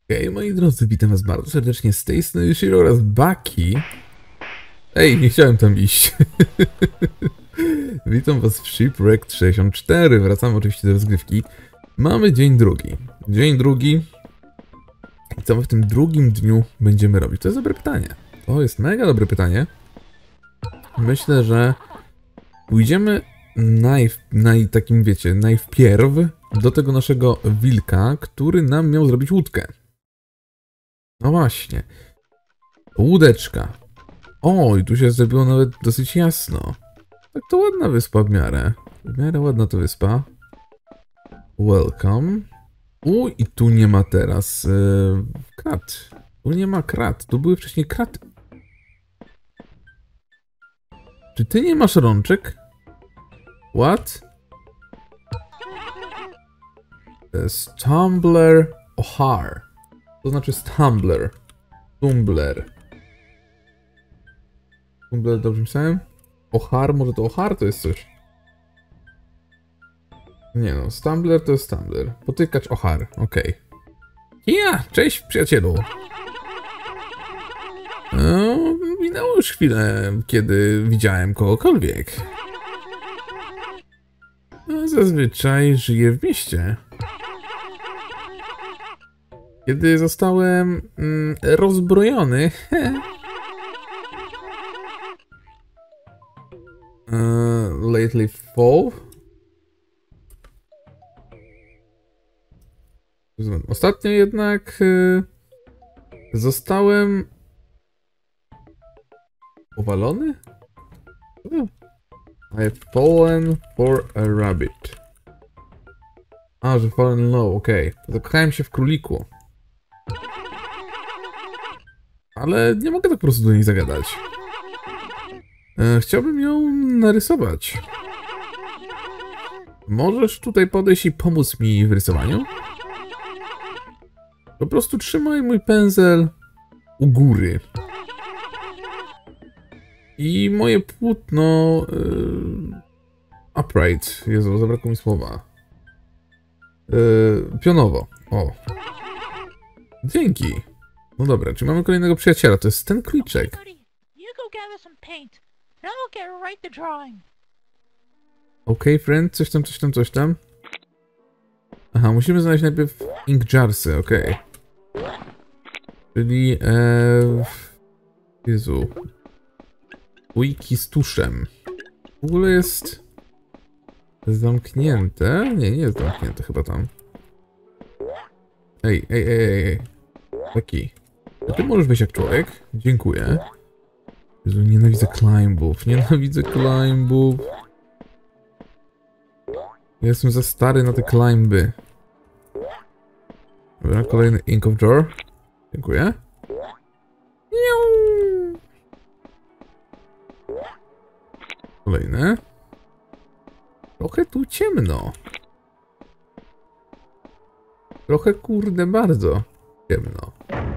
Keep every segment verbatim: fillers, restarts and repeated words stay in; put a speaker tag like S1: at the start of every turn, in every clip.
S1: Hej, moi drodzy, witam was bardzo serdecznie z tej strony Shiro oraz Baki. Ej, nie chciałem tam iść. Witam was w Shipwrecked sześćdziesiąt cztery. Wracamy oczywiście do rozgrywki. Mamy dzień drugi. Dzień drugi. I co my w tym drugim dniu będziemy robić? To jest dobre pytanie. To jest mega dobre pytanie. Myślę, że pójdziemy najw, naj, takim, wiecie, najwpierw do tego naszego wilka, który nam miał zrobić łódkę. No właśnie. Łódeczka. O, i tu się zrobiło nawet dosyć jasno. Tak to ładna wyspa w miarę. W miarę ładna to wyspa. Welcome. U, i tu nie ma teraz yy, krat. Tu nie ma krat. Tu były wcześniej kraty. Czy ty nie masz rączek? What? Stumbler O'Hare. To znaczy Stumbler. Tumbler. Tumbler, dobrze myślałem? O'Hare, może to O'Hare to jest coś? Nie no, Stumbler to jest Stumbler. Potykacz O'Hare, okej. Okay. Ja, cześć przyjacielu. No, minęło już chwilę, kiedy widziałem kogokolwiek. No, zazwyczaj żyję w mieście. Kiedy zostałem mm, rozbrojony. uh, lately fall. Ostatnio jednak y, zostałem powalony? I have fallen for a rabbit. A, że fallen low, okej. Okay. Zakochałem się w króliku. Ale nie mogę tak po prostu do niej zagadać. E, chciałbym ją narysować. Możesz tutaj podejść i pomóc mi w rysowaniu? Po prostu trzymaj mój pędzel u góry. I moje płótno... Yy, upright. Jezu, zabrakło mi słowa. Yy, pionowo. O. Dzięki. No dobra, czy mamy kolejnego przyjaciela? To jest ten króliczek. Okej, okay, friend. Coś tam, coś tam, coś tam. Aha, musimy znaleźć najpierw ink jarsy, okej. Okay. Czyli... Ee... Jezu. Ujki z tuszem. W ogóle jest... zamknięte? Nie, nie jest zamknięte chyba tam. Ej, ej, ej, ej, ej. Taki. A ty możesz wejść jak człowiek? Dziękuję. Jezu, nienawidzę climbów. Nienawidzę climbów. Ja jestem za stary na te climby. Dobra, kolejny ink of jar. Dziękuję. Kolejne. Trochę tu ciemno. Trochę kurde bardzo ciemno.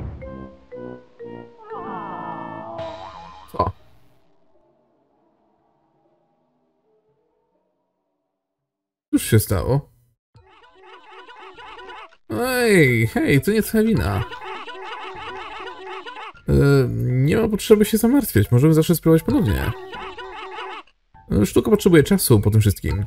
S1: Co? Cóż się stało? Ej, hej, to nie twoja wina. Yy, nie ma potrzeby się zamartwiać, możemy zawsze spróbować ponownie. Sztuka potrzebuje czasu po tym wszystkim.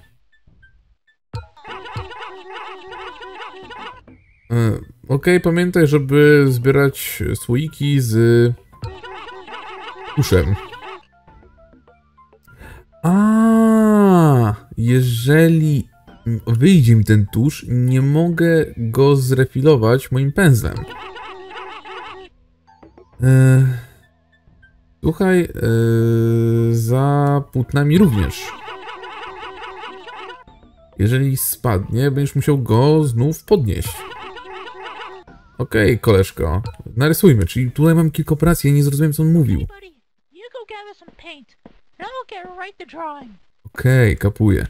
S1: Yy, Okej, okay, pamiętaj, żeby zbierać słoiki z tuszem. A, jeżeli wyjdzie mi ten tusz, nie mogę go zrefilować moim pędzlem. Yy, słuchaj, yy, za płótnami również. Jeżeli spadnie, będziesz musiał go znów podnieść. Okej, okay, koleżko, narysujmy, czyli tutaj mam kilka operacji, ja nie zrozumiałem, co on mówił. Okej, okay, kapuję.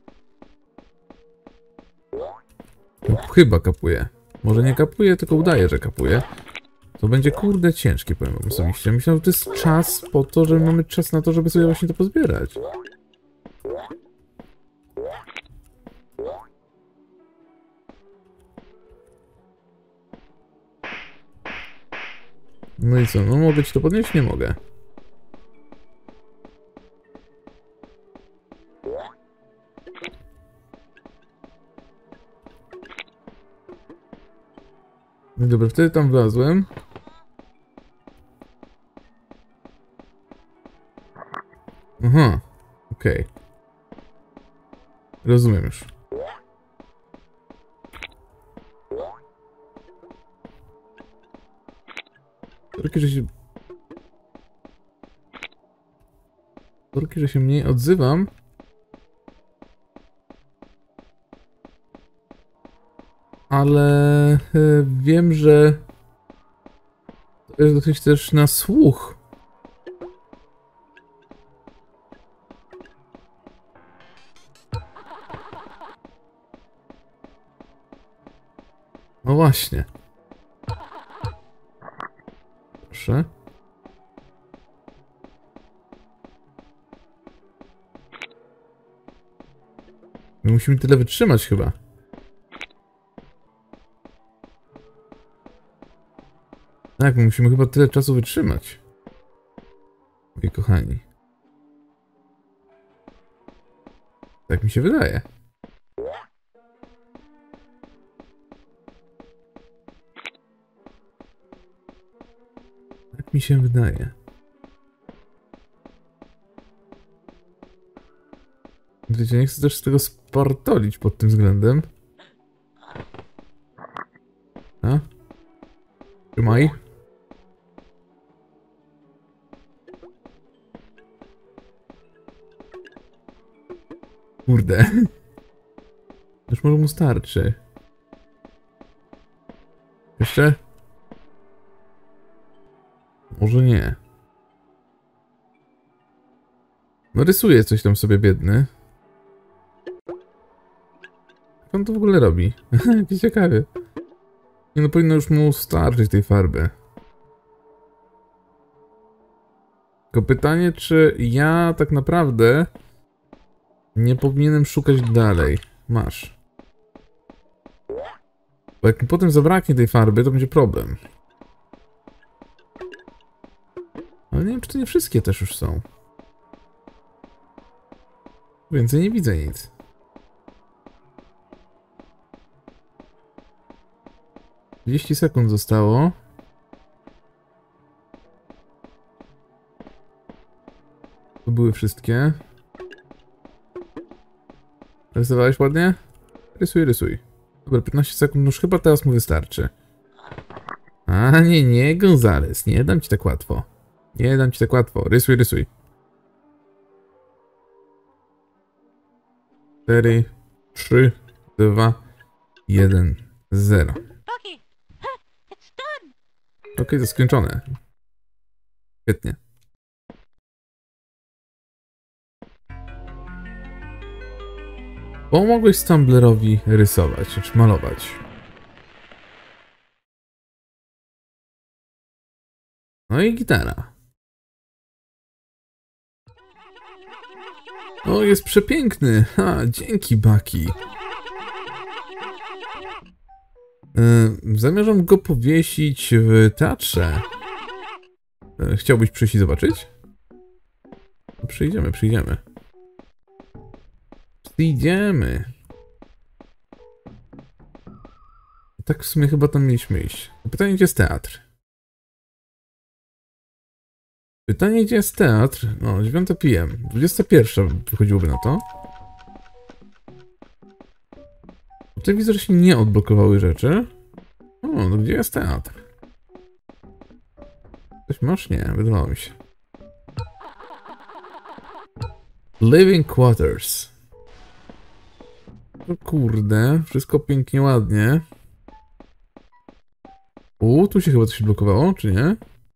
S1: No, chyba kapuję. Może nie kapuję, tylko udaję, że kapuję. To będzie kurde ciężkie, powiem wam osobiście. Myślałem, że to jest czas po to, że mamy czas na to, żeby sobie właśnie to pozbierać. No i co? No mogę ci to podnieść? Nie mogę. No dobra, wtedy tam wlazłem. Aha, okej. Okay. Rozumiem już. Sorki, że się... Sorki, że się mniej odzywam. Ale e, wiem, że to jest dosyć też na słuch. No właśnie. Proszę. My musimy tyle wytrzymać chyba. Tak, my musimy chyba tyle czasu wytrzymać. Moi kochani. Tak mi się wydaje. Tak mi się wydaje. Wiecie, nie chcę też z tego spartolić pod tym względem. A? Trzymaj. Kurde. Już może mu starczy. Jeszcze? Może nie. No rysuje coś tam sobie biedny. Jak on to w ogóle robi? Jakiś ciekawy. Nie no, powinno już mu starczyć tej farby. Tylko pytanie, czy ja tak naprawdę nie powinienem szukać dalej. Masz. Bo jak mi potem zabraknie tej farby, to będzie problem. Ale nie wiem, czy to nie wszystkie też już są. Więcej nie widzę nic. trzydzieści sekund zostało. To były wszystkie. Rysowałeś ładnie? Rysuj, rysuj. Dobra, piętnaście sekund, już chyba teraz mu wystarczy. A nie, nie, Gonzales, nie dam ci tak łatwo. Nie dam ci tak łatwo. Rysuj, rysuj. cztery, trzy, dwa, jeden, zero. Okej, okay, to skończone. Świetnie. Pomogłeś Stumblerowi rysować, czy malować. No i gitara. O, jest przepiękny. Ha, dzięki, Bucky. Yy, zamierzam go powiesić w teatrze. Yy, chciałbyś przyjść i zobaczyć? No, przyjdziemy, przyjdziemy. Przyjdziemy. Tak w sumie chyba tam mieliśmy iść. Pytanie, gdzie jest teatr? Pytanie, gdzie jest teatr? No, dziewiąta p m dwudziesta pierwsza wychodziłoby na to. Tutaj widzę, że się nie odblokowały rzeczy. O, no gdzie jest teatr? Coś masz? Nie, wydawało mi się. Living Quarters. O kurde, wszystko pięknie, ładnie. U, tu się chyba coś blokowało, czy nie?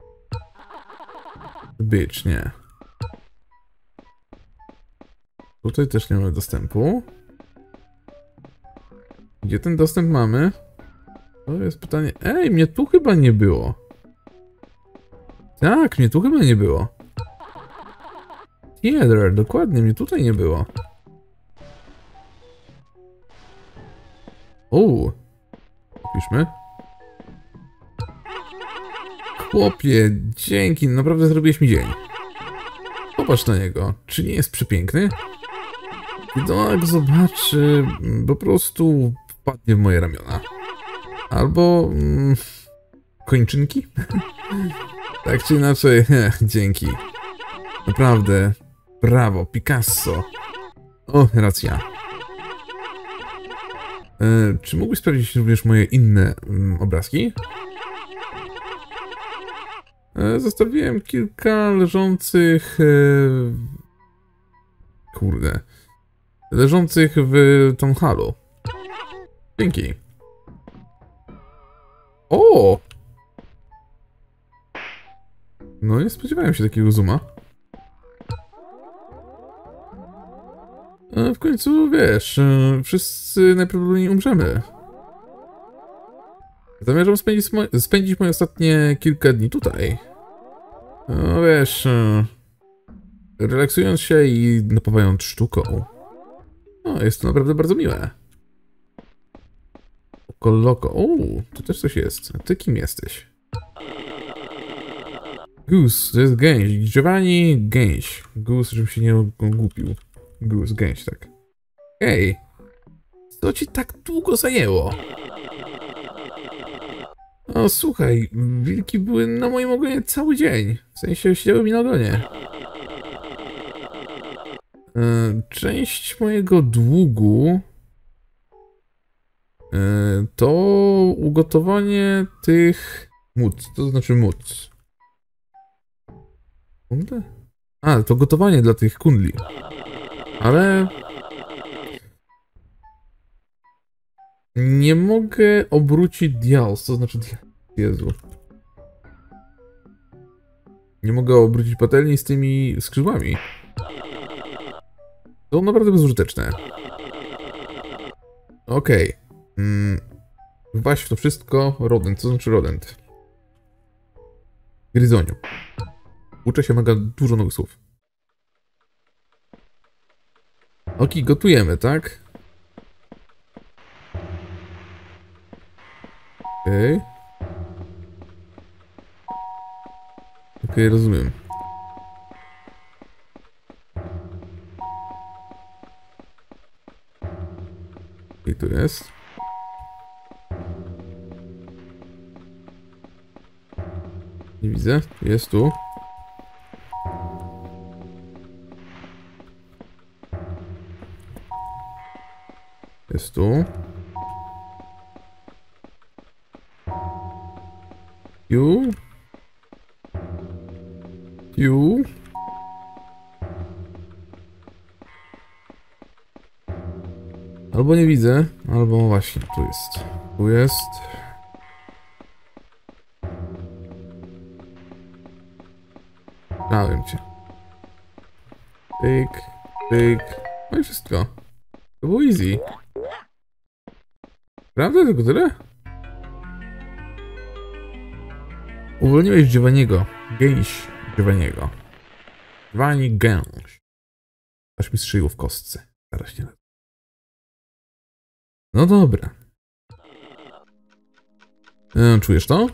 S1: Bitch, nie. Tutaj też nie mamy dostępu. Gdzie ten dostęp mamy? To jest pytanie... Ej, mnie tu chyba nie było. Tak, mnie tu chyba nie było. Theater, dokładnie, mnie tutaj nie było. Uuu. Piszmy. Chłopie, dzięki, naprawdę zrobiłeś mi dzień. Popatrz na niego, czy nie jest przepiękny? Kiedy ona go zobaczy, po prostu wpadnie w moje ramiona. Albo... Mm, kończynki? Tak czy inaczej, dzięki. Naprawdę, brawo, Picasso. O, racja. E, czy mógłbyś sprawdzić również moje inne mm, obrazki? E, zostawiłem kilka leżących... E, kurde. Leżących w Tom Hallu. Dzięki. O! No nie spodziewałem się takiego zooma. E, w końcu, wiesz, e, wszyscy najprawdopodobniej umrzemy. Zamierzam spędzić, mo spędzić moje ostatnie kilka dni tutaj. No wiesz, e, relaksując się i napawając sztuką. No, jest to naprawdę bardzo miłe. Oko loko. O, tu też coś jest. A ty kim jesteś? Goose, to jest gęś. Giovanni gęś. Goose, żebym się nie ogłupił. Goose, gęś, tak. Hej, co ci tak długo zajęło? O, słuchaj, wilki były na moim ogonie cały dzień. W sensie siedziały mi na ogonie. E, część mojego długu e, to ugotowanie tych móc, to znaczy móc. Kundle? A, to gotowanie dla tych kundli. Ale... nie mogę obrócić dials, to znaczy... Jezu. Nie mogę obrócić patelni z tymi skrzydłami. To naprawdę bezużyteczne. Okej. Okay. Mm. Waś w to wszystko. Rodent. Co znaczy rodent? Gryzoniu. Uczę się mega dużo nowych słów. Okej, gotujemy, tak? Okej. Okay. Okej, okay, rozumiem. I tu jest. Nie widzę. Jest tu. Jest tu. Tu. Tu. Albo nie widzę, albo właśnie tu jest. Tu jest. Znałem cię. Pyk, pyk. No i wszystko. To było easy. Prawda? Tylko tyle? Uwolniłeś Giovanniego. Gęś Giovanniego. Giovanni gęś. Aż mi strzeliło w kostce. Zaraz nie. No dobra. E, czujesz to?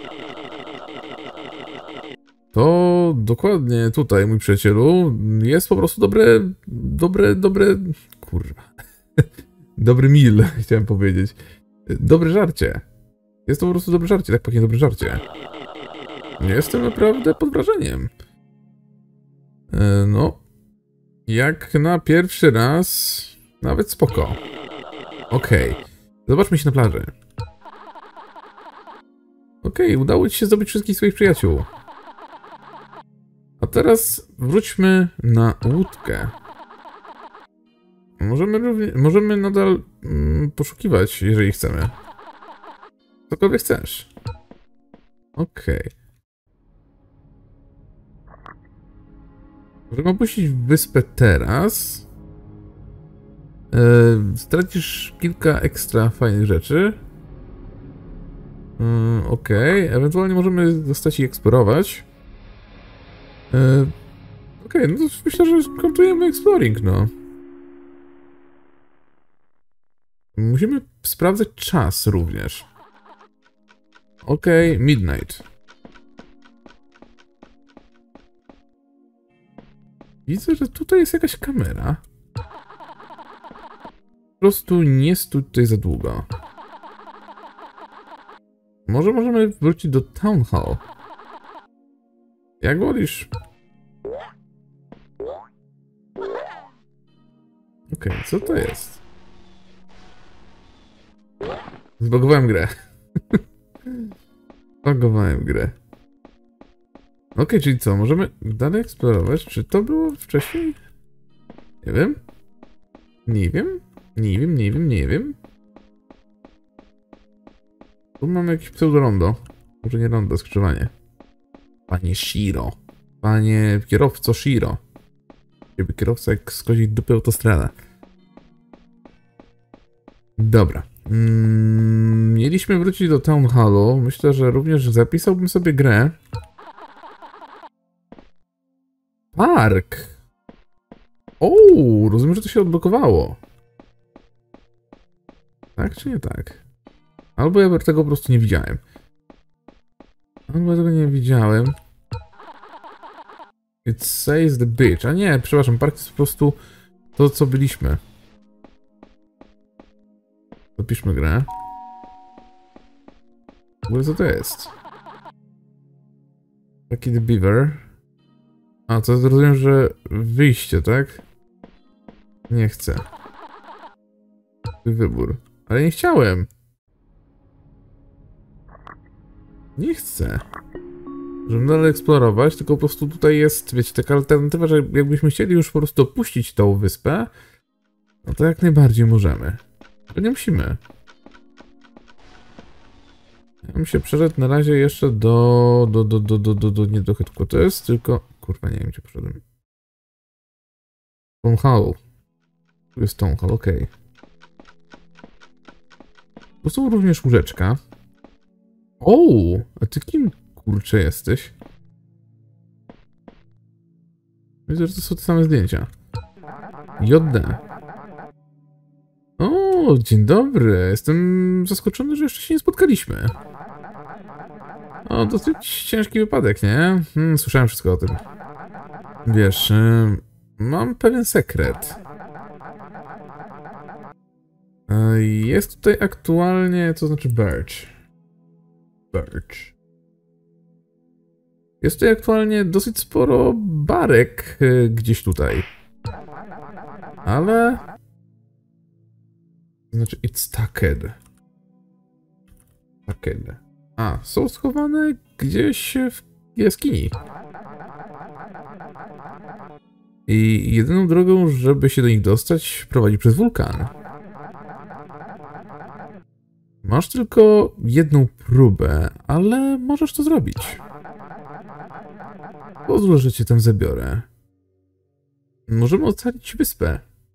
S1: To dokładnie tutaj, mój przyjacielu, jest po prostu dobre, dobre, dobre, kurwa, dobry meal, chciałem powiedzieć. Dobre żarcie. Jest to po prostu dobre żarcie, tak pachnie dobre żarcie. Jestem naprawdę pod wrażeniem. E, no, jak na pierwszy raz, nawet spoko. Okej, okay. Zobaczmy się na plaży. Okej, okay, udało ci się zdobyć wszystkich swoich przyjaciół. A teraz wróćmy na łódkę. Możemy, równie, możemy nadal mm, poszukiwać, jeżeli chcemy. Cokolwiek chcesz. Okej. Okay. Możemy opuścić wyspę teraz. Yy, stracisz kilka ekstra fajnych rzeczy. Yy, Okej, okay. Ewentualnie możemy zostać i eksplorować. Yy, Okej, okay, no to myślę, że kończymy exploring, no. Musimy sprawdzać czas również. Okej, okay, midnight. Widzę, że tutaj jest jakaś kamera. Po prostu nie stój tutaj za długo. Może możemy wrócić do Town Hall. Jak wolisz. Okej, okay, co to jest? Zbagowałem grę. Zbagowałem grę. Okej, okay, czyli co? Możemy dalej eksplorować? Czy to było wcześniej? Nie wiem. Nie wiem. Nie wiem, nie wiem, nie wiem. Tu mamy jakieś pseudo-rondo. Może nie rondo, skrzyżowanie. Panie Shiro. Panie kierowco Shiro. Jakby kierowca jak skozić dupę autostradę. Dobra. Mm, mieliśmy wrócić do Town Hallu. Myślę, że również zapisałbym sobie grę. Park. O, rozumiem, że to się odblokowało. Tak czy nie tak? Albo ja tego po prostu nie widziałem. Albo ja tego nie widziałem. It says the beach. A nie, przepraszam, park to jest po prostu to, co byliśmy. Zapiszmy grę. W ogóle co to jest? Taki the Beaver. A, to rozumiem, że wyjście, tak? Nie chcę. Twój wybór. Ale nie chciałem. Nie chcę. Żeby dalej eksplorować, tylko po prostu tutaj jest, wiecie, taka alternatywa, że jakbyśmy chcieli już po prostu opuścić tą wyspę, no to jak najbardziej możemy. To nie musimy. Ja bym się przeszedł na razie jeszcze do... do, do, do, do, do, do nie do headquarters, tylko... Kurwa, nie wiem, gdzie poszedłem. Town Hall. Tu jest Town Hall, okej. Okay. Tu są również łóżeczka. O, a ty kim, kurczę, jesteś? Widzę, że to są te same zdjęcia. J D. O, dzień dobry. Jestem zaskoczony, że jeszcze się nie spotkaliśmy. O, dosyć ciężki wypadek, nie? Hmm, słyszałem wszystko o tym. Wiesz, yy, mam pewien sekret. Yy, jest tutaj aktualnie, co znaczy Birch. Birch. Jest tutaj aktualnie dosyć sporo barek yy, gdzieś tutaj. Ale... Znaczy, it's tucked. Tucked. A, są schowane gdzieś w jaskini. I jedyną drogą, żeby się do nich dostać, prowadzi przez wulkan. Masz tylko jedną próbę, ale możesz to zrobić. Pozwól, że cię tam zabiorę. Możemy ocalić wyspę.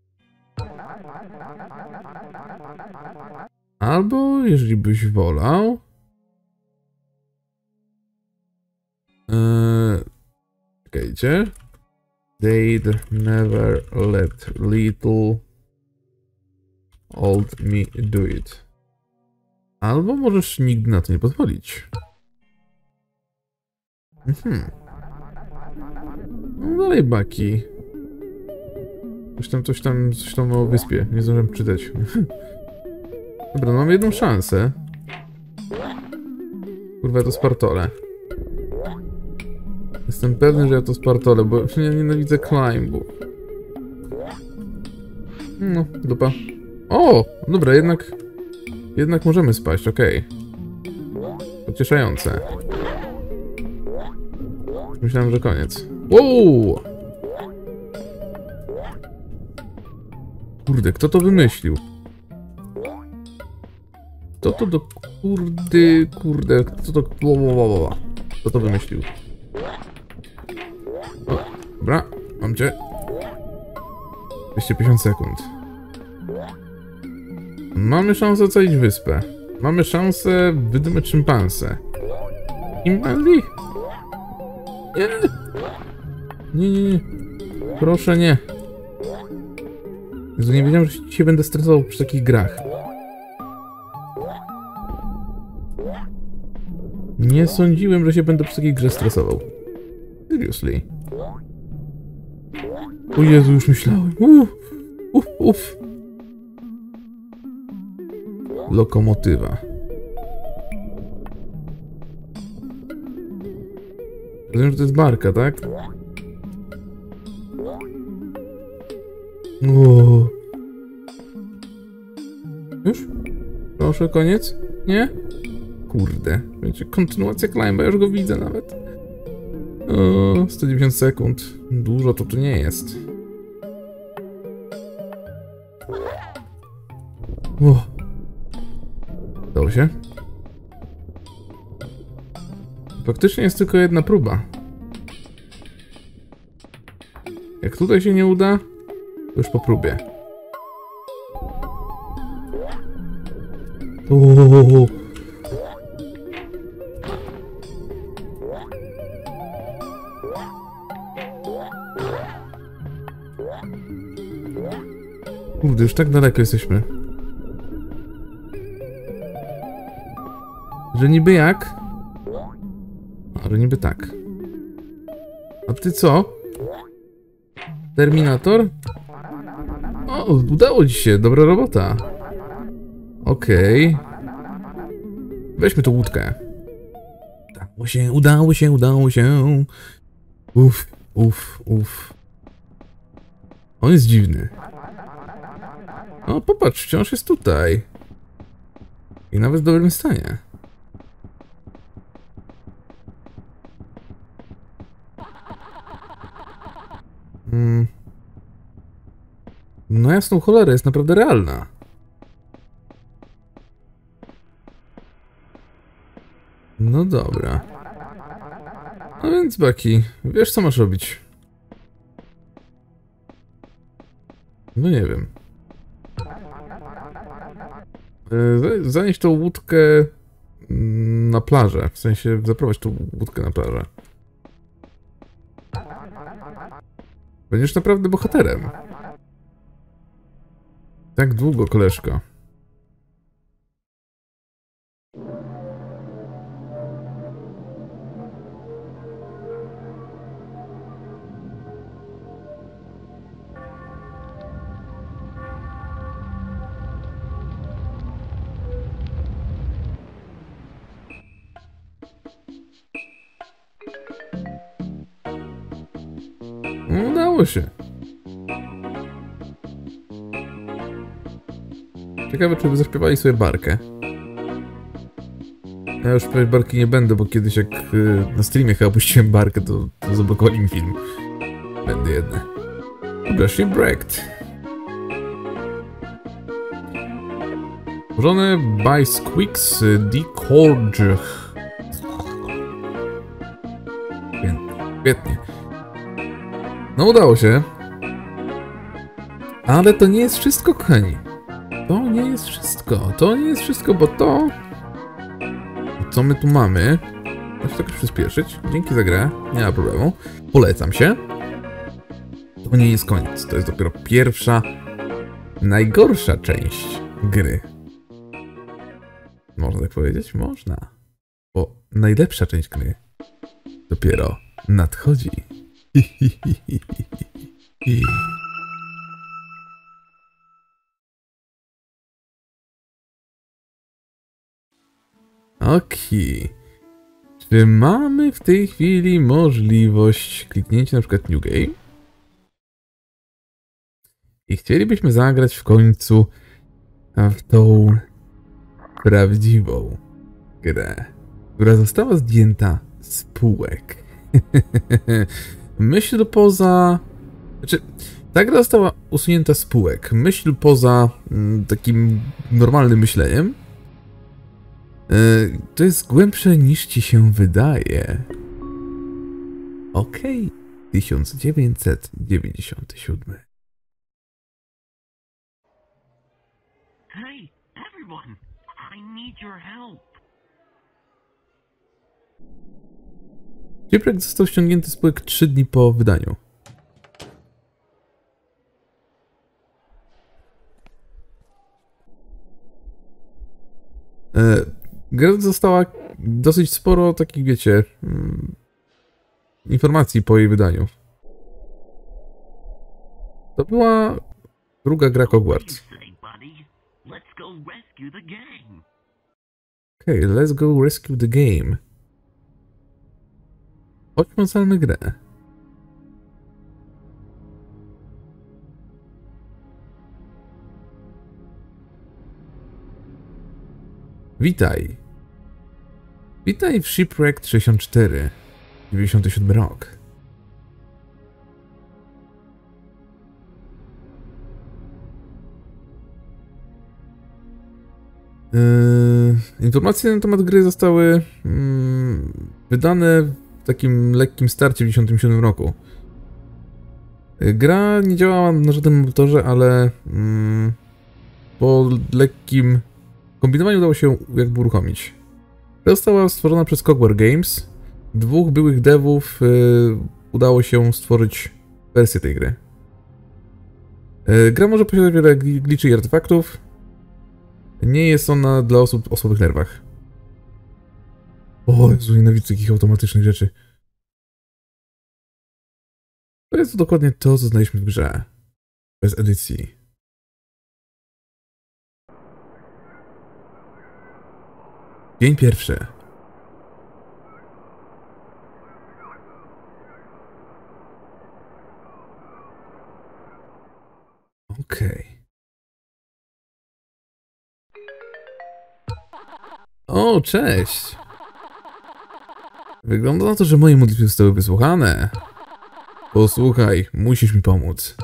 S1: Albo, jeżeli byś wolał... Eee, czekajcie. They'd never let little old me do it. Albo możesz nigdy na to nie pozwolić. Mhm. No dalej, Baki. Coś tam, coś tam, coś tam o wyspie. Nie zdążyłem czytać. Dobra, no mam jedną szansę. Kurwa, to Spartole. Jestem pewny, że ja to Spartole, bo ja nienawidzę climbu. No, dupa. O! Dobra, jednak... Jednak możemy spaść, okej. Okay. Pocieszające. Myślałem, że koniec. Wow! Kurde, kto to wymyślił? Kto to do... Kurde, kurde, kto to... Kto to wymyślił? O, dobra, mam cię. dwieście pięćdziesiąt sekund. Mamy szansę ocalić wyspę. Mamy szansę wydymać szympansę. Chimpanzee? Nie. Nie, nie, nie. Proszę nie. Jezu, nie wiedziałem, że się dzisiaj będę stresował przy takich grach. Nie sądziłem, że się będę przy takiej grze stresował. Seriously. O Jezu, już myślałem. Uff, uff, uff. Lokomotywa. Rozumiem, że to jest barka, tak? O. Już? Proszę, koniec? Nie? Kurde. Będzie kontynuacja climba, ja już go widzę nawet. O, sto dziewięćdziesiąt sekund. Dużo to tu nie jest. O. Udało się? Faktycznie jest tylko jedna próba. Jak tutaj się nie uda, to już po próbie. O. Kurde, już tak daleko jesteśmy. Że niby jak? Ale niby tak. A ty co? Terminator? O, udało ci się, dobra robota. Okej. Okay. Weźmy tą łódkę. Udało się, udało się, udało się. Uff, uff, uff. On jest dziwny. O, popatrz, wciąż jest tutaj. I nawet w dobrym stanie. Hmm. No jasną cholerę, jest naprawdę realna. No dobra. No więc, Bucky, wiesz co masz robić? No nie wiem. Zanieś tą łódkę na plażę. W sensie zaprowadź tą łódkę na plażę. Będziesz naprawdę bohaterem. Tak długo, koleżko. Udało się. Ciekawe, czy by zaśpiewali sobie barkę. Ja już śpiewać barki nie będę, bo kiedyś jak na streamie chyba puściłem barkę, to, to zablokowali mi film. Będę jedna. Dobra, Shipwrecked. Tworzone by Squeaks Decorge. Świetnie, świetnie. No udało się. Ale to nie jest wszystko, kochani. To nie jest wszystko. To nie jest wszystko, bo to... Co my tu mamy? Muszę tak przyspieszyć. Dzięki za grę. Nie ma problemu. Polecam się. To nie jest koniec. To jest dopiero pierwsza, najgorsza część gry. Można tak powiedzieć? Można. Bo najlepsza część gry dopiero nadchodzi. Okej. Czy mamy w tej chwili możliwość kliknięcia na przykład New Game? I chcielibyśmy zagrać w końcu w tą prawdziwą grę, która została zdjęta z półek. Myśl poza... Znaczy, ta gra została usunięta z półek. Myśl poza mm, takim normalnym myśleniem. Yy, to jest głębsze niż ci się wydaje. Okej. Okay. tysiąc dziewięćset dziewięćdziesiąty siódmy.
S2: Hey, everyone! I need your help.
S1: Shipwreck został ściągnięty z półek trzy dni po wydaniu. Yy, gra została dosyć sporo takich, wiecie, yy, informacji po jej wydaniu. To była druga gra Hogwarts. Okej, okay, let's go rescue the game. Chodźmy, ocalmy grę. Witaj. Witaj w Shipwrecked sześćdziesiąt cztery. dziewięćdziesiąty siódmy rok. Yy, informacje na temat gry zostały yy, wydane w takim lekkim starcie w dziewięćdziesiątym siódmym roku. Yy, gra nie działała na żadnym motorze, ale yy, po lekkim kombinowaniu udało się jakby uruchomić. Gra została stworzona przez Cogware Games. Dwóch byłych devów yy, udało się stworzyć wersję tej gry. Yy, gra może posiadać wiele glitchy i artefaktów. Nie jest ona dla osób o słabych nerwach. O Jezu, nienawidzę takich automatycznych rzeczy. To jest dokładnie to, co znaleźliśmy w grze. Bez edycji. Dzień pierwszy. Okej. Okay. O, cześć! Wygląda na to, że moje modlitwy zostały wysłuchane. Posłuchaj, musisz mi pomóc.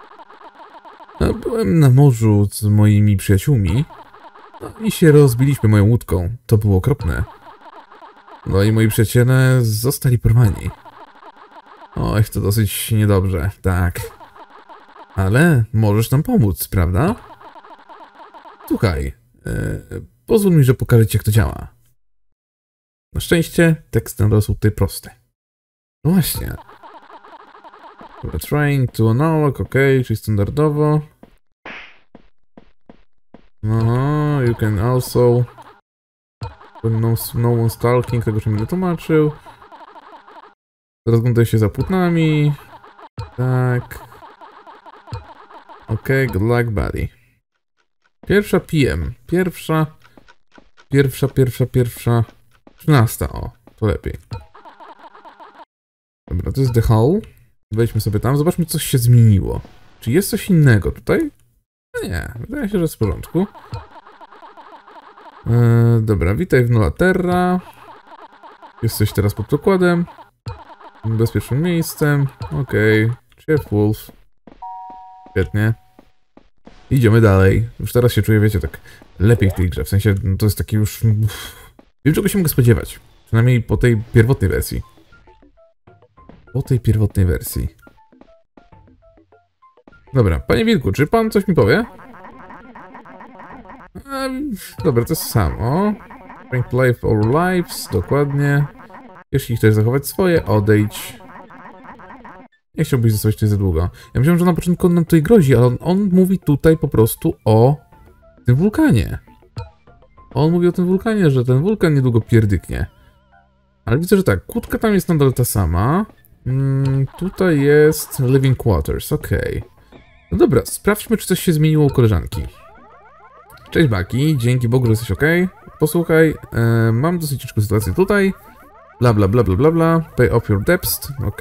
S1: Byłem na morzu z moimi przyjaciółmi, no i się rozbiliśmy moją łódką. To było okropne. No i moi przyjaciele zostali porwani. Oj, to dosyć niedobrze, tak. Ale możesz nam pomóc, prawda? Słuchaj, yy, pozwól mi, że pokażę ci, jak to działa. Na szczęście tekst nadal są tutaj prosty. No właśnie. Dobra, trying to analog, ok, czyli standardowo. Aha, you can also... No, no one stalking, tego czym mi tłumaczył. Rozglądaj się za płótnami. Tak. Ok, good luck, buddy. Pierwsza P M. Pierwsza. Pierwsza, pierwsza, pierwsza. Trzynasta, o. To lepiej. Dobra, to jest The Hall. Wejdźmy sobie tam, zobaczmy, co się zmieniło. Czy jest coś innego tutaj? No nie, wydaje się, że jest w porządku. Eee, dobra, witaj w Nulla Terra. Jesteś teraz pod pokładem. Bezpiecznym miejscem. Okej. Okay. Chief Wolf. Świetnie. Idziemy dalej. Już teraz się czuję, wiecie, tak lepiej w tej grze. W sensie, no to jest taki już... Wiem, czego się mogę spodziewać. Przynajmniej po tej pierwotnej wersji. Po tej pierwotnej wersji. Dobra, panie Wilku, czy pan coś mi powie? E, dobra, to jest samo. Strength life or lives, dokładnie. Jeśli chcesz zachować swoje, odejdź. Nie chciałbyś zostawać tutaj za długo. Ja myślałem, że na początku on nam tutaj grozi, ale on, on mówi tutaj po prostu o tym wulkanie. On mówi o tym wulkanie, że ten wulkan niedługo pierdyknie. Ale widzę, że tak, kłódka tam jest nadal ta sama. Hmm, tutaj jest living quarters, okej. Okay. No dobra, sprawdźmy, czy coś się zmieniło u koleżanki. Cześć Baki, dzięki Bogu, że jesteś ok. Posłuchaj, e, mam dosyć ciężką sytuację tutaj. Bla bla bla bla bla bla. Pay off your debts, ok.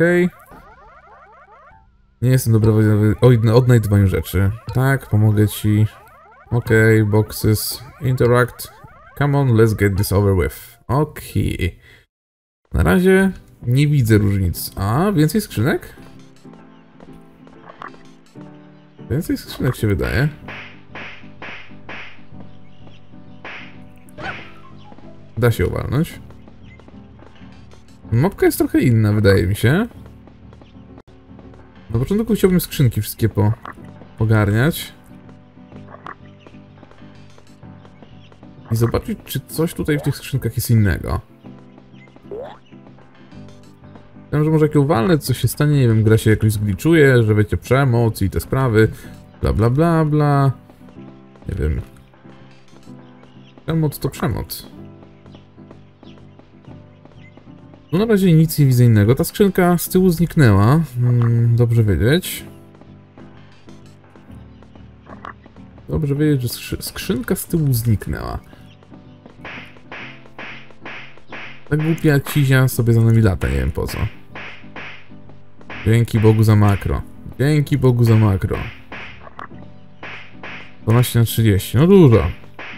S1: Nie jestem dobry w odnajdywaniu rzeczy. Tak, pomogę ci. Ok, boxes, interact. Come on, let's get this over with. Ok. Na razie nie widzę różnic. A, więcej skrzynek? Więcej skrzynek się wydaje. Da się uwalnąć. Mapka jest trochę inna, wydaje mi się. Na początku chciałbym skrzynki wszystkie po... ogarniać. I zobaczyć, czy coś tutaj w tych skrzynkach jest innego. Wiem, że może jak ją walnę, coś się stanie, nie wiem, gra się jakoś zgliczuje, że wiecie, przemoc i te sprawy. Bla bla bla bla. Nie wiem. Przemoc to przemoc. No na razie nic nie widzę innego. Ta skrzynka z tyłu zniknęła. Hmm, dobrze wiedzieć. Dobrze wiedzieć, że skrzy skrzynka z tyłu zniknęła. Ta głupia cizia sobie za nami lata, nie wiem po co. Dzięki Bogu za makro. Dzięki Bogu za makro. dwanaście na trzydzieści, no dużo.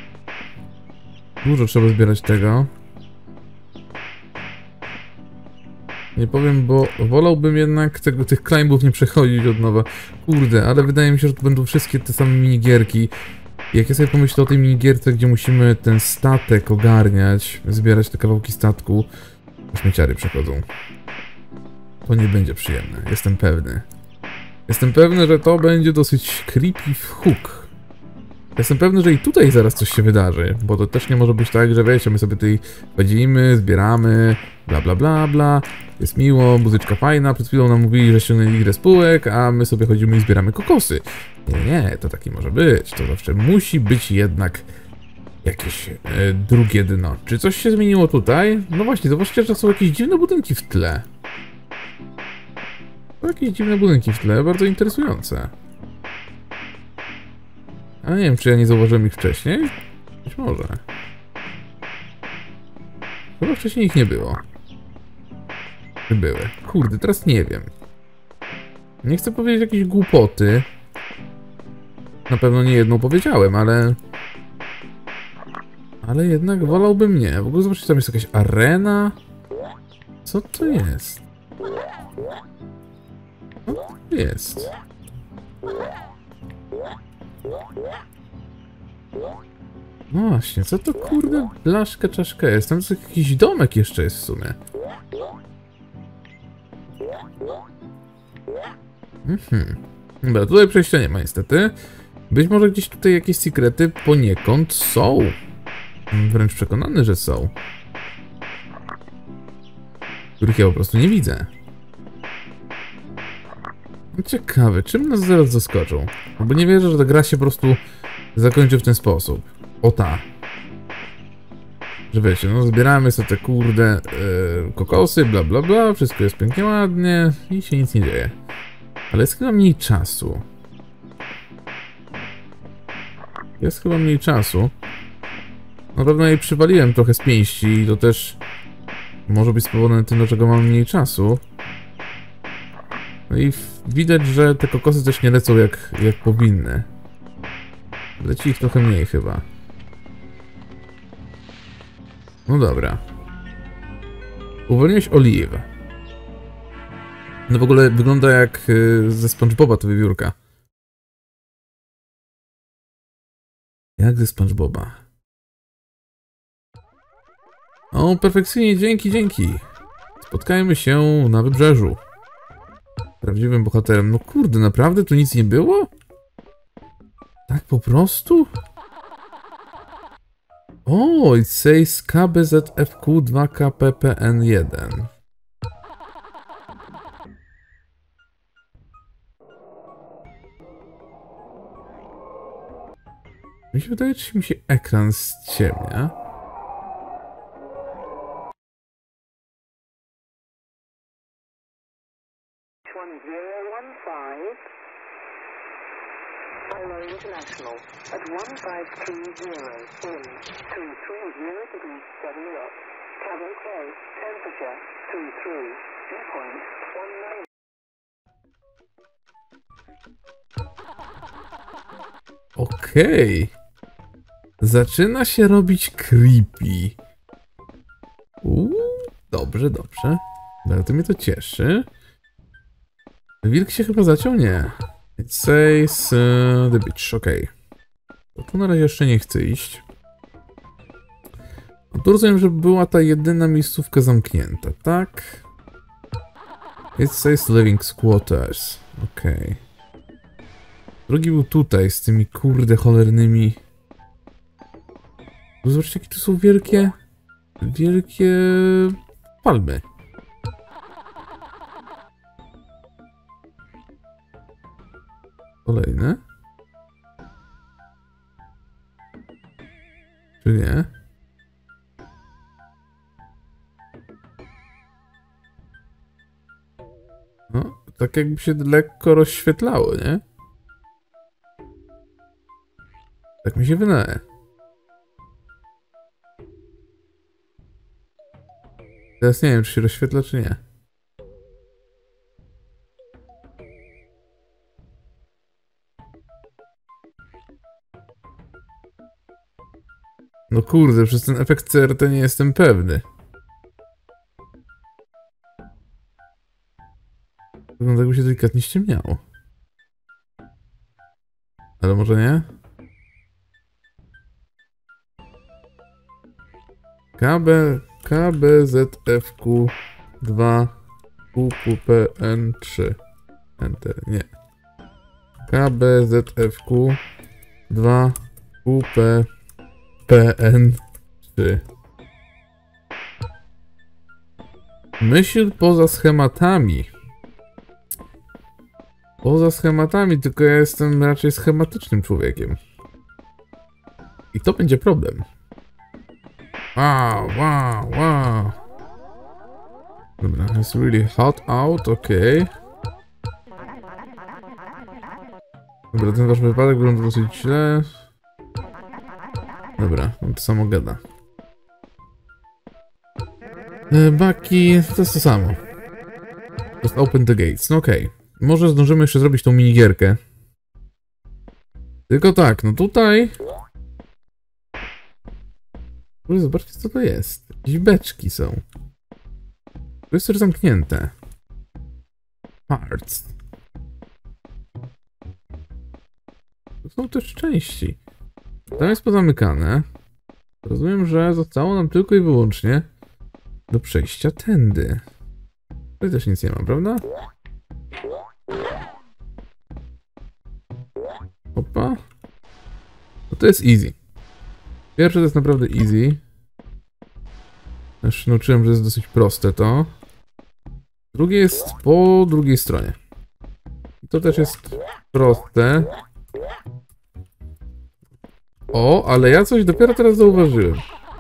S1: Dużo trzeba zbierać tego. Nie powiem, bo wolałbym jednak tego, tych climbów nie przechodzić od nowa. Kurde, ale wydaje mi się, że to będą wszystkie te same minigierki. Jak ja sobie pomyślę o tej minigierce, gdzie musimy ten statek ogarniać, zbierać te kawałki statku, śmieciary przechodzą. To nie będzie przyjemne, jestem pewny. Jestem pewny, że to będzie dosyć creepy w hook. Jestem pewny, że i tutaj zaraz coś się wydarzy, bo to też nie może być tak, że wiecie, my sobie tutaj chodzimy, zbieramy, bla bla bla bla, jest miło, muzyczka fajna, przed chwilą nam mówili, że ściągnęli grę spółek, a my sobie chodzimy i zbieramy kokosy. Nie, nie, to taki może być, to zawsze musi być jednak jakieś e, drugie dno. Czy coś się zmieniło tutaj? No właśnie, zobaczcie, że są jakieś dziwne budynki w tle. Są jakieś dziwne budynki w tle, bardzo interesujące. A nie wiem, czy ja nie zauważyłem ich wcześniej? Być może. Chyba wcześniej ich nie było. Czy były? Kurde, teraz nie wiem. Nie chcę powiedzieć jakieś głupoty. Na pewno nie jedną powiedziałem, ale... Ale jednak wolałbym nie. W ogóle zobaczcie, tam jest jakaś arena. Co to jest? Co to jest? No właśnie, co to kurde blaszka czaszka jest? Tam jakiś domek jeszcze jest w sumie. Mhm. Dobra, tutaj przejścia nie ma niestety. Być może gdzieś tutaj jakieś sekrety poniekąd są. Wręcz przekonany, że są. Których ja po prostu nie widzę. Ciekawe, czym nas zaraz zaskoczą? No bo nie wierzę, że ta gra się po prostu zakończy w ten sposób. O ta. Że wiecie, no zbieramy sobie te kurde yy, kokosy, bla bla bla, wszystko jest pięknie ładnie i się nic nie dzieje. Ale jest chyba mniej czasu. Jest chyba mniej czasu. Na pewno jej przywaliłem trochę z pięści i to też może być spowodowane tym, dlaczego mam mniej czasu. No i widać, że te kokosy też nie lecą jak, jak powinny. Leci ich trochę mniej chyba. No dobra. Uwolniłeś oliwę. No w ogóle wygląda jak yy, ze SpongeBoba ta wiewiórka. Jak ze SpongeBoba. O, perfekcyjnie, dzięki, dzięki. Spotkajmy się na wybrzeżu. Prawdziwym bohaterem. No kurde, naprawdę tu nic nie było? Tak po prostu? O, it says K B Z F Q dwa K P P N jeden. Mi się wydaje, że mi się ekran ściemnia.
S3: International at one five three zero, wind three three zero degrees seven knots, cabin close, temperature three three, dew point one nine.
S1: Okej. Okay. Zaczyna się robić creepy. Uuu, dobrze, dobrze. Bardzo mnie to cieszy. Wilk się chyba zaciął? Nie. It says uh, the beach, okej. Okay. Tu na razie jeszcze nie chcę iść. No tu rozumiem, że była ta jedyna miejscówka zamknięta, tak? It says living squatters, okej. Okay. Drugi był tutaj z tymi kurde cholernymi... Zobaczcie, jakie tu są wielkie... Wielkie... palmy. Kolejne? Czy nie? No, tak jakby się lekko rozświetlało, nie? Tak mi się wydaje. Teraz nie wiem, czy się rozświetla, czy nie. No kurde, przez ten efekt C R T nie jestem pewny. Wygląda, jakby się delikatnie ściemniało. Ale może nie? K B, K B Z F Q dwa Q Q P N trzy. Enter, nie. K B Z F Q dwa Q P P N trzy. Myśl poza schematami. Poza schematami, tylko ja jestem raczej schematycznym człowiekiem. I to będzie problem. Wow, wow, wow. Dobra, it's really hot out, okej. Okay. Dobra, ten wasz wypadek wygląda dosyć źle. Dobra, on to samo gada. E, Baki, to jest to samo. Just open the gates, no okej. Okay. Może zdążymy jeszcze zrobić tą minigierkę. Tylko tak, no tutaj... Zobaczcie, co to jest. Jakieś beczki są. To jest też zamknięte. Parts. To są też części. Tam jest pozamykane. Rozumiem, że zostało nam tylko i wyłącznie do przejścia tędy. Tutaj też nic nie ma, prawda? Opa. No to jest easy. Pierwsze to jest naprawdę easy. Już nauczyłem, że jest dosyć proste to. Drugie jest po drugiej stronie. I to też jest proste. O, ale ja coś dopiero teraz zauważyłem.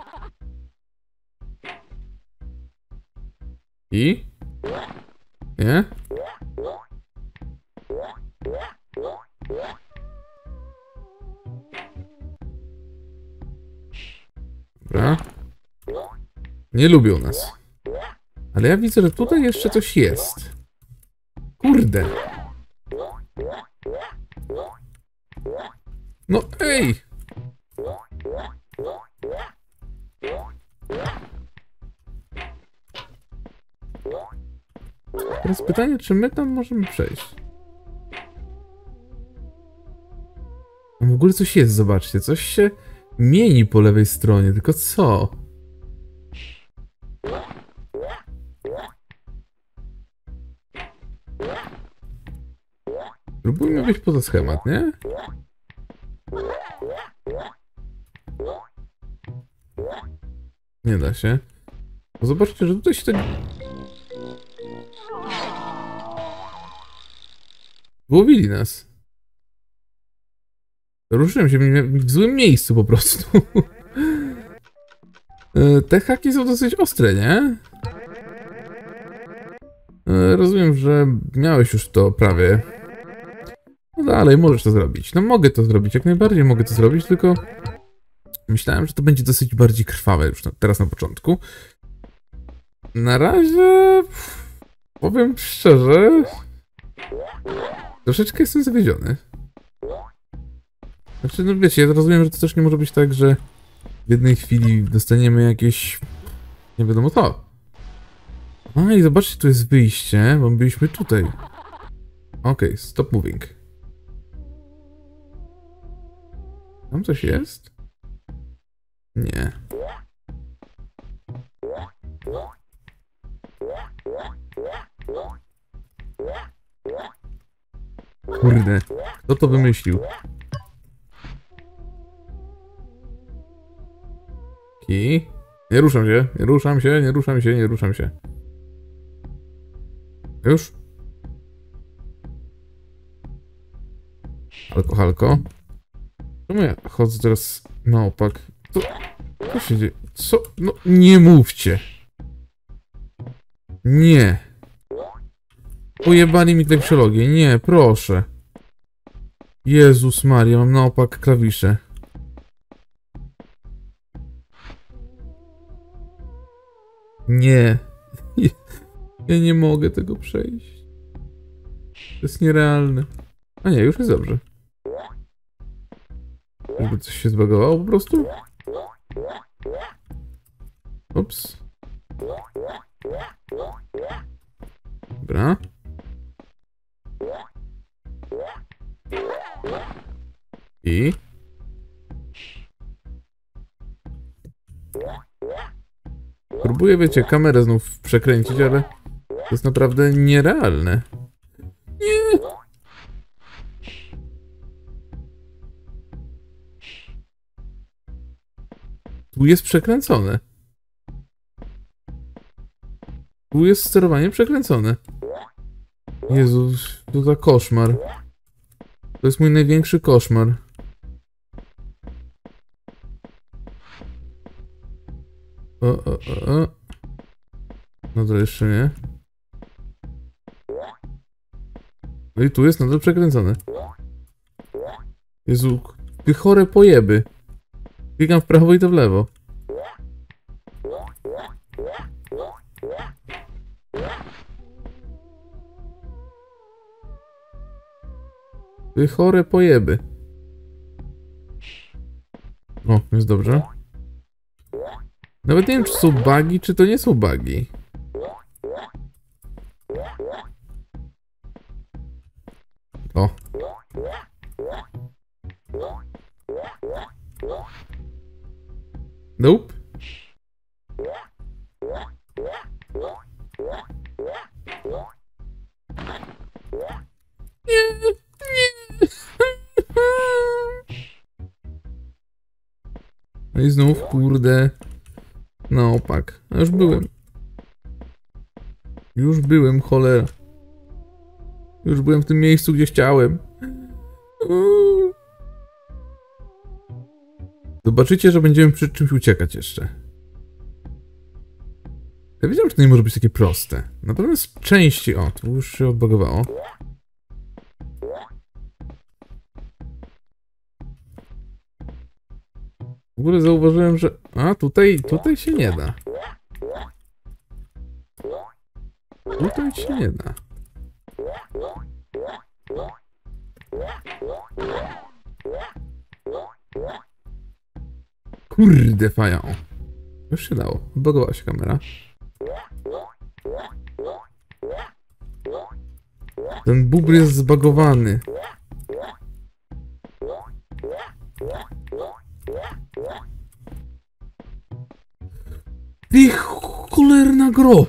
S1: I? Nie? Dobra. Nie lubią nas. Ale ja widzę, że tutaj jeszcze coś jest. Kurde. No ej! Teraz pytanie, czy my tam możemy przejść? W ogóle coś jest, zobaczcie. Coś się mieni po lewej stronie, tylko co? Próbujmy wyjść poza schemat, nie? Nie da się. Bo zobaczcie, że tutaj się tak... Głowili nas. Ruszyłem się w złym miejscu po prostu. Te haki są dosyć ostre, nie? Rozumiem, że miałeś już to prawie. No dalej, możesz to zrobić. No mogę to zrobić, jak najbardziej mogę to zrobić, tylko... Myślałem, że to będzie dosyć bardziej krwawe już na, teraz na początku. Na razie... Powiem szczerze... Troszeczkę jestem zawiedziony. Znaczy, no wiecie, ja rozumiem, że to też nie może być tak, że w jednej chwili dostaniemy jakieś... Nie wiadomo co. A i zobaczcie, tu jest wyjście, bo byliśmy tutaj. Okej, okay, stop moving. Tam coś jest? Nie. Kurde, kto to wymyślił? I... Nie ruszam się, nie ruszam się, nie ruszam się, nie ruszam się. Już? Halko, halko. Czemu ja chodzę teraz na opak? Co? Co się dzieje? Co? No, nie mówcie. Nie. Ujebali mi klawiszologię. Nie, proszę. Jezus Maria, mam na opak klawisze. Nie. Ja nie mogę tego przejść. To jest nierealne. A nie, już jest dobrze. Żeby coś się zbagowało po prostu? Ups. Dobra. I... Próbuję, wiecie, kamerę znów przekręcić, ale to jest naprawdę nierealne. Nie! Tu jest przekręcone. Tu jest sterowanie przekręcone. Jezu, to za koszmar. To jest mój największy koszmar. O, o, o, o. Nadal jeszcze nie. No i tu jest nadal przekręcone. Jezu, ty chore pojeby. Klikam w prawo i to w lewo. Ty chore pojeby. O, jest dobrze. Nawet nie wiem, czy są bugi, czy to nie są bugi. O. Nope. Nie, nie. No i znów, kurde. No opak. A już byłem. Już byłem, cholera. Już byłem w tym miejscu, gdzie chciałem. Uuu. Zobaczycie, że będziemy przy czymś uciekać jeszcze. Ja wiedziałem, że to nie może być takie proste. Na pewno jest częściej... O, tu już się odbagowało. W ogóle zauważyłem, że... A, tutaj, tutaj się nie da. Tutaj się nie da. Kurde faja, o. Już się dało. Odbagowała się kamera. Ten bubr jest zbagowany. Ty cholerna gro!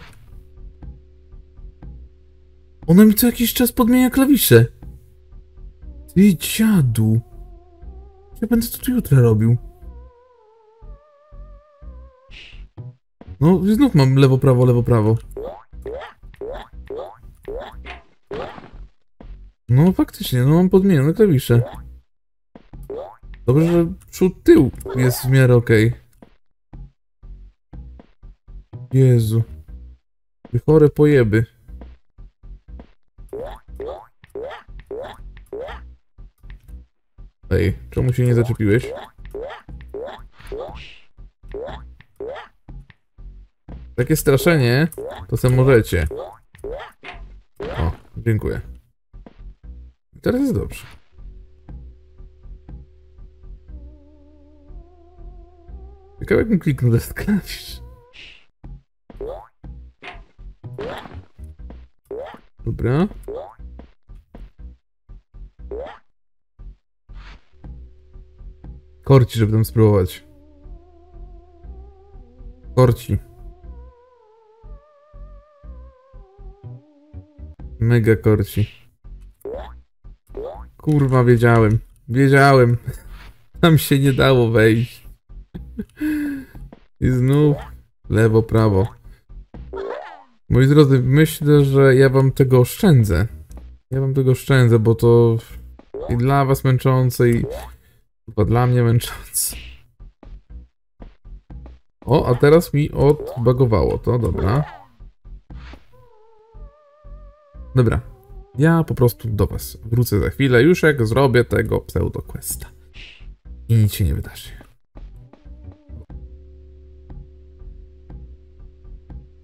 S1: Ona mi co jakiś czas podmienia klawisze. Ty dziadu. Ja będę to tu jutro robił. No, znów mam lewo, prawo, lewo, prawo. No, faktycznie, no mam podmienione klawisze. Dobrze, że przód, tył jest w miarę okej. Jezu. Ty chore pojeby. Ej, czemu się nie zaczepiłeś? Takie straszenie, to sam możecie. O, dziękuję. I teraz jest dobrze. Ciekawe, jakbym kliknął ten klawisz. Dobra. Korci, żeby tam spróbować. Korci. Mega korci. Kurwa, wiedziałem. Wiedziałem. Tam się nie dało wejść. I znów lewo, prawo. Moi drodzy, myślę, że ja wam tego oszczędzę. Ja wam tego oszczędzę, bo to i dla was męczące, i chyba dla mnie męczące. O, a teraz mi odbagowało to, dobra. Dobra. Ja po prostu do was wrócę za chwilę, już jak zrobię tego pseudo-questa. I nic się nie wydarzy.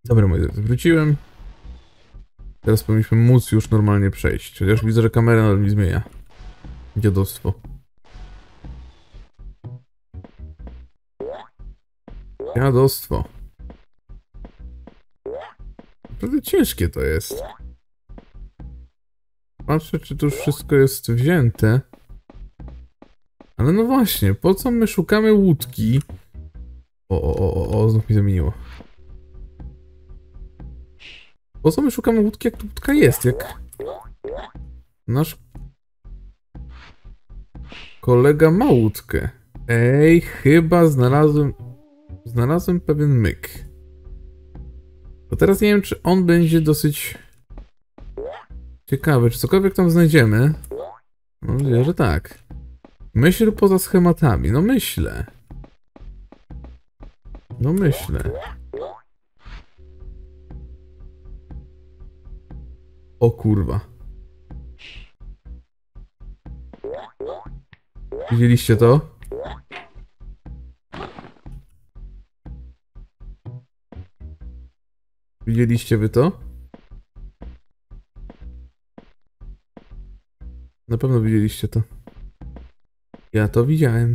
S1: Dobra, moi drodzy, wróciłem. Teraz powinniśmy móc już normalnie przejść. Chociaż widzę, że kamera nadal mi zmienia. Dziadostwo. Dziadostwo. Naprawdę ciężkie to jest. Patrzę, czy tu już wszystko jest wzięte. Ale no właśnie, po co my szukamy łódki? O, o, o, o, o, znów mi zamieniło. Po co my szukamy łódki, jak tu łódka jest? Jak nasz kolega ma łódkę. Ej, chyba znalazłem... Znalazłem pewien myk. To teraz nie wiem, czy on będzie dosyć ciekawy, czy cokolwiek tam znajdziemy. Mam nadzieję, że tak. Myśl poza schematami. No myślę. No myślę. O kurwa. Widzieliście to? Widzieliście wy to? Na pewno widzieliście to. Ja to widziałem.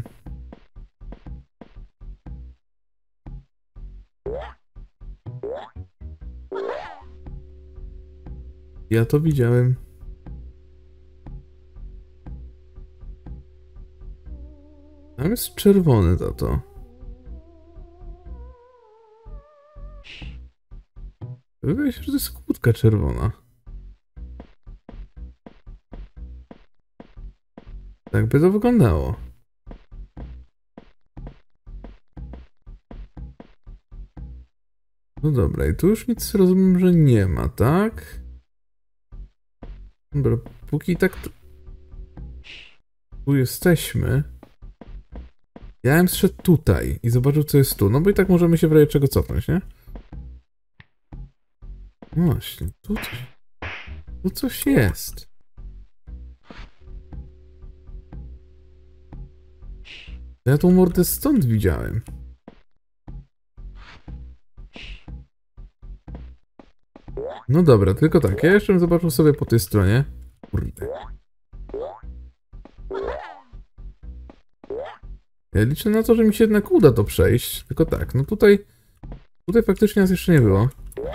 S1: Ja to widziałem. Tam jest czerwony za to. Wydaje się, że to jest kłódka czerwona. Tak by to wyglądało. No dobra, i tu już nic rozumiem, że nie ma, tak? Dobra, póki tak tu, tu jesteśmy. Ja bym zszedł tutaj i zobaczył, co jest tu. No bo i tak możemy się w razie czego cofnąć, nie? No właśnie, tu coś, tu coś jest. Ja tą mordę stąd widziałem. No dobra, tylko tak, ja jeszcze bym zobaczył sobie po tej stronie. Kurde. Ja liczę na to, że mi się jednak uda to przejść. Tylko tak, no tutaj... Tutaj faktycznie nas jeszcze nie było.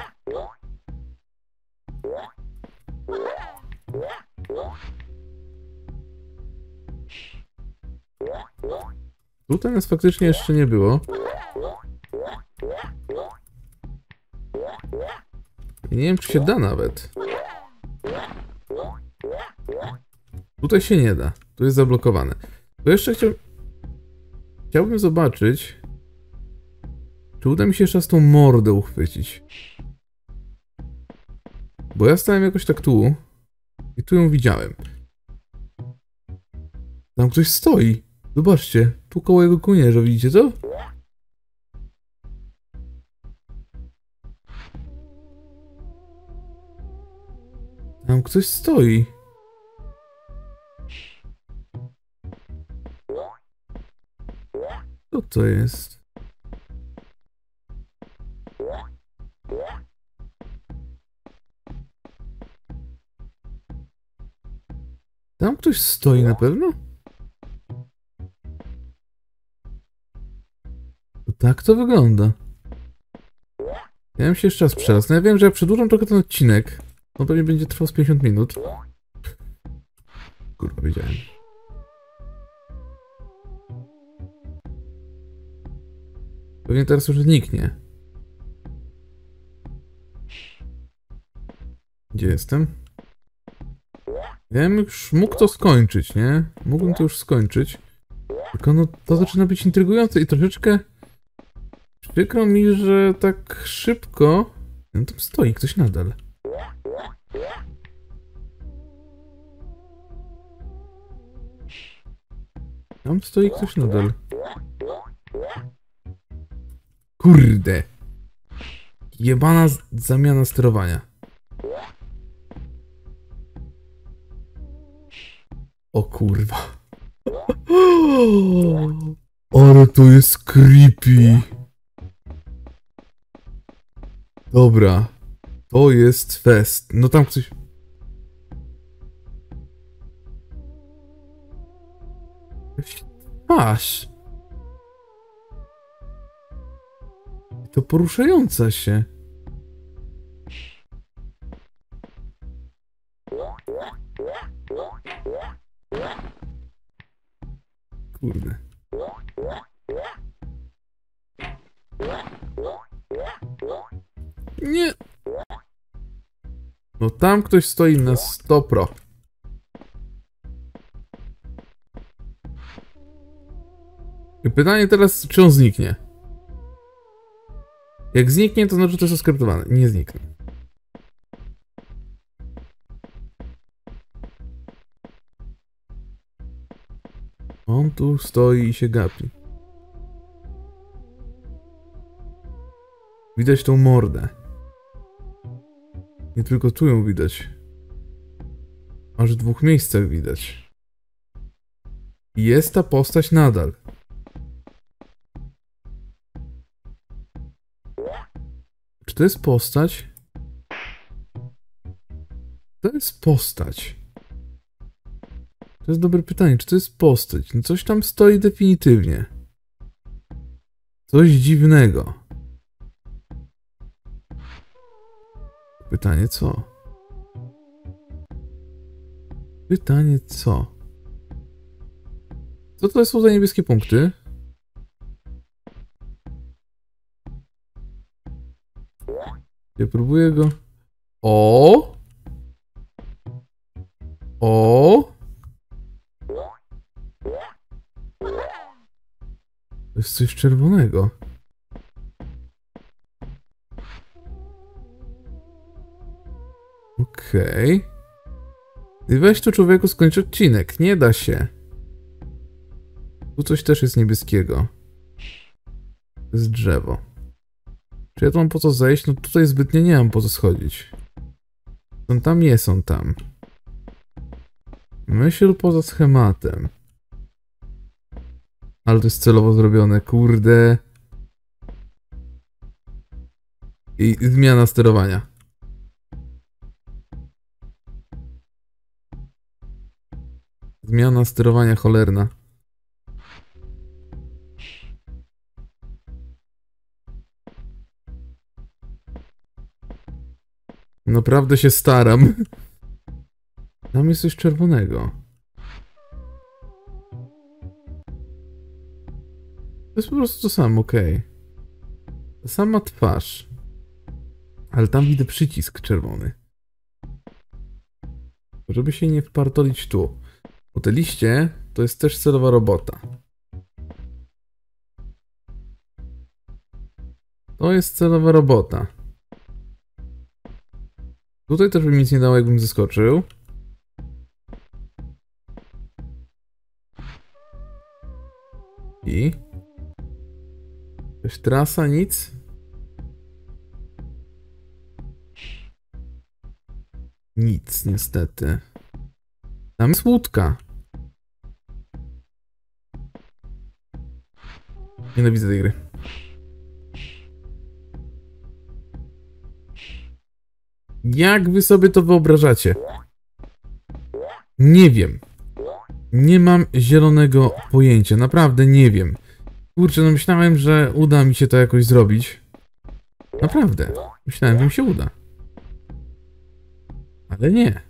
S1: Tutaj nas faktycznie jeszcze nie było. I nie wiem, czy się da nawet. Tutaj się nie da. Tu jest zablokowane. To jeszcze chciał... Chciałbym zobaczyć, czy uda mi się jeszcze raz tą mordę uchwycić. Bo ja stałem jakoś tak tu i tu ją widziałem. Tam ktoś stoi. Zobaczcie, tu koło jego kołnierza, widzicie to? Tam ktoś stoi. Co to jest? Tam ktoś stoi na pewno? To tak to wygląda. Ja bym się jeszcze raz przelazł. No ja wiem, że jak przedłużam trochę ten odcinek, on pewnie będzie trwał z pięćdziesiąt minut. Kurwa, wiedziałem. Pewnie teraz już zniknie. Gdzie jestem? Ja bym już mógł to skończyć, nie? Mógłbym to już skończyć. Tylko no, to zaczyna być intrygujące i troszeczkę... Przykro mi, że tak szybko... No tam stoi ktoś nadal. Tam stoi ktoś nadal. Kurde. Jebana zamiana sterowania. O kurwa. Ale to jest creepy. Dobra. To jest fest. No tam ktoś... Masz. To poruszająca się. Kurde. Nie. No tam ktoś stoi na sto pro. I pytanie teraz, czy on zniknie? Jak zniknie, to znaczy, że to jest oskryptowane. Nie zniknie. On tu stoi i się gapi. Widać tą mordę. Nie tylko tu ją widać. Aż w dwóch miejscach widać. Jest ta postać nadal. Czy to jest postać? To jest postać. To jest dobre pytanie, czy to jest postać? No coś tam stoi definitywnie. Coś dziwnego. Pytanie co? Pytanie co? Co to są za niebieskie punkty? Ja próbuję go... O! O! To jest coś czerwonego. Okej. Okay. I weź tu, człowieku, skończ odcinek. Nie da się. Tu coś też jest niebieskiego. To jest drzewo. Czy ja tu mam po co zejść? No tutaj zbytnio nie mam po co schodzić. Są tam, nie są tam. Myśl poza schematem. Ale to jest celowo zrobione, kurde. I zmiana sterowania. Zmiana sterowania cholerna. Naprawdę się staram. Tam jest coś czerwonego. To jest po prostu to samo, okej. Okay. Ta sama twarz. Ale tam widzę przycisk czerwony. Żeby się nie wpartolić tu. Bo te liście to jest też celowa robota. To jest celowa robota. Tutaj też by mi nic nie dało, jakbym zeskoczył. I... Jakaś trasa, nic? Nic, niestety. Tam jest łódka. Nienawidzę tej gry. Jak wy sobie to wyobrażacie? Nie wiem. Nie mam zielonego pojęcia. Naprawdę nie wiem. Kurczę, no myślałem, że uda mi się to jakoś zrobić. Naprawdę. Myślałem, że mi się uda. Ale nie.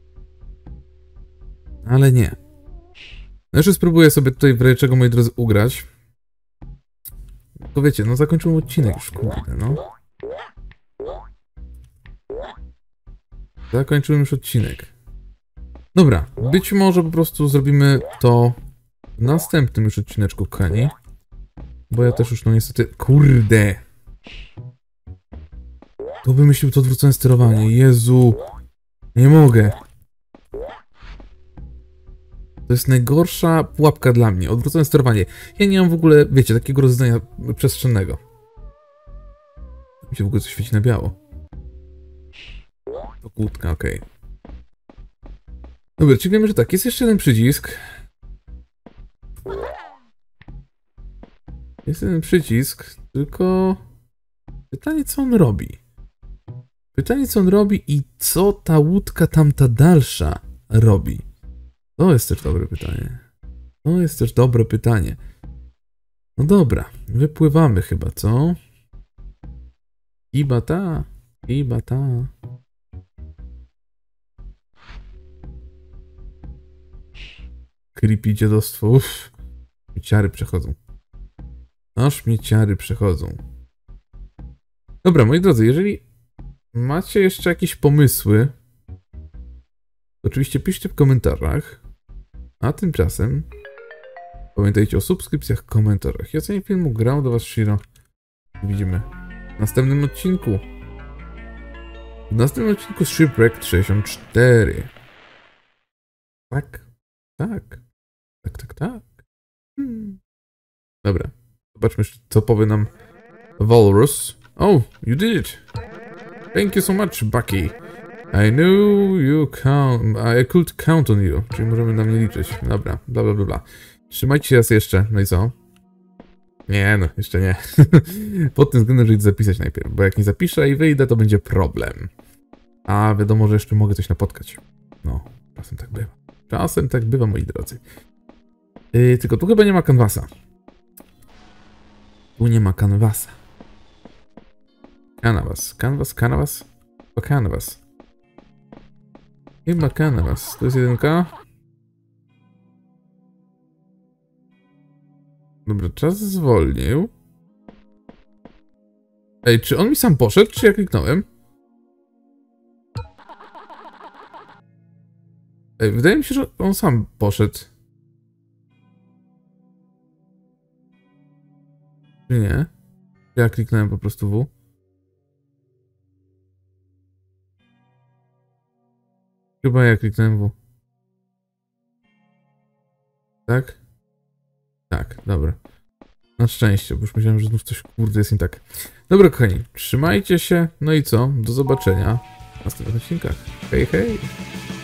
S1: Ale nie. No jeszcze spróbuję sobie tutaj w razie czego, moi drodzy, ugrać. To wiecie, no zakończyłem odcinek już, kurde, no. Zakończyłem już odcinek. Dobra, być może po prostu zrobimy to w następnym już odcineczku, kochani. Bo ja też już, no niestety... Kurde! To wymyślił to odwrócone sterowanie. Jezu! Nie mogę. To jest najgorsza pułapka dla mnie. Odwrócone sterowanie. Ja nie mam w ogóle, wiecie, takiego rozeznania przestrzennego. Mi się w ogóle coś świeci na biało. To kłódka, okej. Okay. Dobra, czyli wiemy, że tak, jest jeszcze jeden przycisk. Jest jeden przycisk, tylko... Pytanie, co on robi? Pytanie, co on robi i co ta łódka tamta dalsza robi? To jest też dobre pytanie. To jest też dobre pytanie. No dobra, wypływamy chyba, co? Chyba ta, chyba ta. Creepy dziadostwo, uff. Ciary przechodzą. Aż mnie ciary przechodzą. Dobra, moi drodzy, jeżeli macie jeszcze jakieś pomysły, to oczywiście piszcie w komentarzach. A tymczasem pamiętajcie o subskrypcjach, komentarzach i ocenie filmu. Grał do was Shiro. Widzimy w następnym odcinku. W następnym odcinku z Shipwrecked sześćdziesiąt cztery. Tak, tak, tak, tak, tak. Hmm. Dobra, zobaczmy, co powie nam Walrus. Oh, you did it. Thank you so much, Bucky. I knew you count, I could count on you. Czyli możemy na mnie liczyć. Dobra, bla bla bla bla. Trzymajcie się raz jeszcze, no i co? Nie, no, jeszcze nie. Pod tym względem, że idę zapisać najpierw, bo jak nie zapiszę i wyjdę, to będzie problem. A wiadomo, że jeszcze mogę coś napotkać. No, czasem tak bywa. Czasem tak bywa, moi drodzy. Yy, tylko tu chyba nie ma kanwasa. Tu nie ma kanwasa. Canvas, canvas, canvas. To canvas. Chyba canvas. To jest jedynka. Dobra, czas zwolnił. Ej, czy on mi sam poszedł, czy ja kliknąłem? Ej, wydaje mi się, że on sam poszedł. Czy nie? Ja kliknąłem po prostu W. Chyba ja kliknąłem W. Tak? Tak, dobra. Na szczęście, bo już myślałem, że znów coś kurde jest nie tak. Dobra, kochani, trzymajcie się. No i co? Do zobaczenia w następnych odcinkach. Hej, hej!